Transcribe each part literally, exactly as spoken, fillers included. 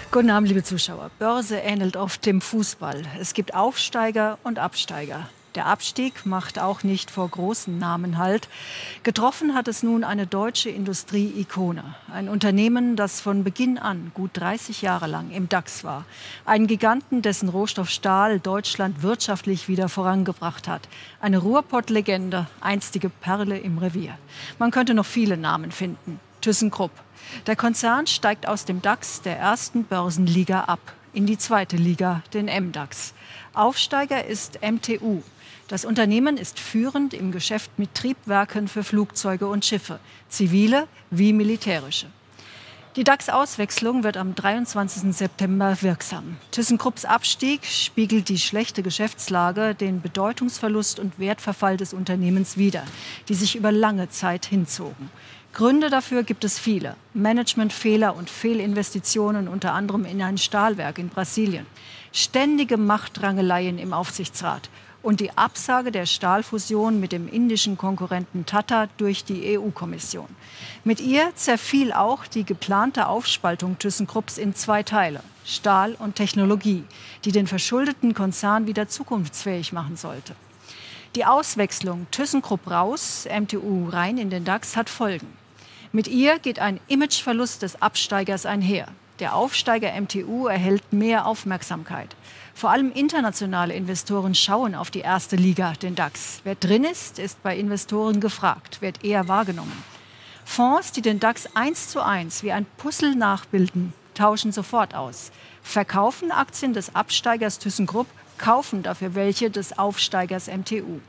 Guten Abend, liebe Zuschauer. Börse ähnelt oft dem Fußball. Es gibt Aufsteiger und Absteiger. Der Abstieg macht auch nicht vor großen Namen Halt. Getroffen hat es nun eine deutsche Industrie-Ikone. Ein Unternehmen, das von Beginn an gut dreißig Jahre lang im DAX war. Ein Giganten, dessen Rohstoff Stahl Deutschland wirtschaftlich wieder vorangebracht hat. Eine Ruhrpott-Legende, einstige Perle im Revier. Man könnte noch viele Namen finden. ThyssenKrupp. Der Konzern steigt aus dem DAX der ersten Börsenliga ab, in die zweite Liga, den M DAX. Aufsteiger ist M T U. Das Unternehmen ist führend im Geschäft mit Triebwerken für Flugzeuge und Schiffe, zivile wie militärische. Die DAX-Auswechslung wird am dreiundzwanzigsten September wirksam. ThyssenKrupps Abstieg spiegelt die schlechte Geschäftslage, den Bedeutungsverlust und Wertverfall des Unternehmens wider, die sich über lange Zeit hinzogen. Gründe dafür gibt es viele. Managementfehler und Fehlinvestitionen, unter anderem in ein Stahlwerk in Brasilien. Ständige Machtrangeleien im Aufsichtsrat. Und die Absage der Stahlfusion mit dem indischen Konkurrenten Tata durch die E U-Kommission. Mit ihr zerfiel auch die geplante Aufspaltung ThyssenKrupps in zwei Teile, Stahl und Technologie, die den verschuldeten Konzern wieder zukunftsfähig machen sollte. Die Auswechslung ThyssenKrupp raus, M T U rein in den DAX hat Folgen. Mit ihr geht ein Imageverlust des Absteigers einher. Der Aufsteiger M T U erhält mehr Aufmerksamkeit. Vor allem internationale Investoren schauen auf die erste Liga, den DAX. Wer drin ist, ist bei Investoren gefragt, wird eher wahrgenommen. Fonds, die den DAX eins zu eins wie ein Puzzle nachbilden, tauschen sofort aus. Verkaufen Aktien des Absteigers ThyssenKrupp, kaufen dafür welche des Aufsteigers M T U.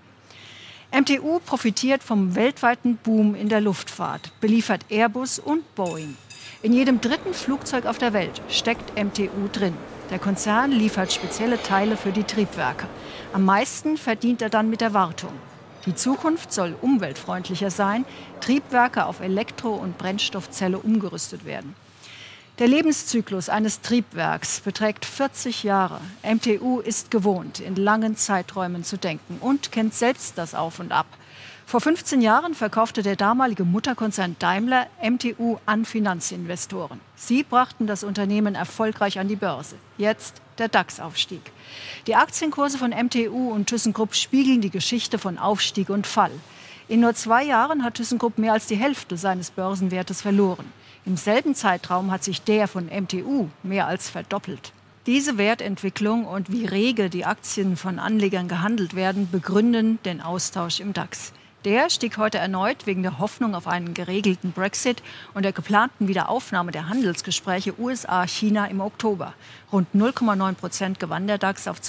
M T U profitiert vom weltweiten Boom in der Luftfahrt, beliefert Airbus und Boeing. In jedem dritten Flugzeug auf der Welt steckt M T U drin. Der Konzern liefert spezielle Teile für die Triebwerke. Am meisten verdient er dann mit der Wartung. Die Zukunft soll umweltfreundlicher sein, Triebwerke auf Elektro- und Brennstoffzelle umgerüstet werden. Der Lebenszyklus eines Triebwerks beträgt vierzig Jahre. M T U ist gewohnt, in langen Zeiträumen zu denken und kennt selbst das Auf und Ab. Vor fünfzehn Jahren verkaufte der damalige Mutterkonzern Daimler M T U an Finanzinvestoren. Sie brachten das Unternehmen erfolgreich an die Börse. Jetzt der DAX-Aufstieg. Die Aktienkurse von M T U und ThyssenKrupp spiegeln die Geschichte von Aufstieg und Fall. In nur zwei Jahren hat ThyssenKrupp mehr als die Hälfte seines Börsenwertes verloren. Im selben Zeitraum hat sich der von M T U mehr als verdoppelt. Diese Wertentwicklung und wie rege die Aktien von Anlegern gehandelt werden, begründen den Austausch im DAX. Der stieg heute erneut wegen der Hoffnung auf einen geregelten Brexit und der geplanten Wiederaufnahme der Handelsgespräche U S A-China im Oktober. Rund null Komma neun Prozent gewann der DAX auf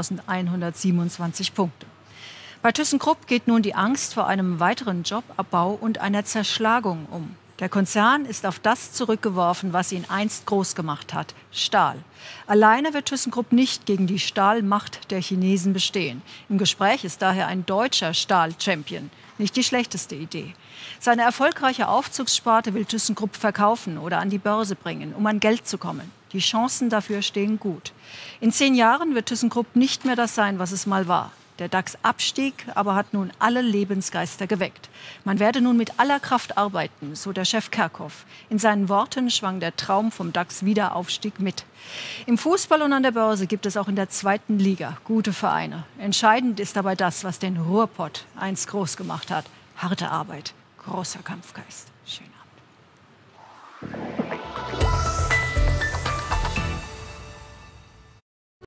zwölftausendeinhundertsiebenundzwanzig Punkte. Bei ThyssenKrupp geht nun die Angst vor einem weiteren Jobabbau und einer Zerschlagung um. Der Konzern ist auf das zurückgeworfen, was ihn einst groß gemacht hat: Stahl. Alleine wird ThyssenKrupp nicht gegen die Stahlmacht der Chinesen bestehen. Im Gespräch ist daher ein deutscher Stahl-Champion. Nicht die schlechteste Idee. Seine erfolgreiche Aufzugssparte will ThyssenKrupp verkaufen oder an die Börse bringen, um an Geld zu kommen. Die Chancen dafür stehen gut. In zehn Jahren wird ThyssenKrupp nicht mehr das sein, was es mal war. Der DAX-Abstieg aber hat nun alle Lebensgeister geweckt. Man werde nun mit aller Kraft arbeiten, so der Chef Kerkhoff. In seinen Worten schwang der Traum vom DAX-Wiederaufstieg mit. Im Fußball und an der Börse gibt es auch in der zweiten Liga gute Vereine. Entscheidend ist dabei das, was den Ruhrpott einst groß gemacht hat: harte Arbeit, großer Kampfgeist.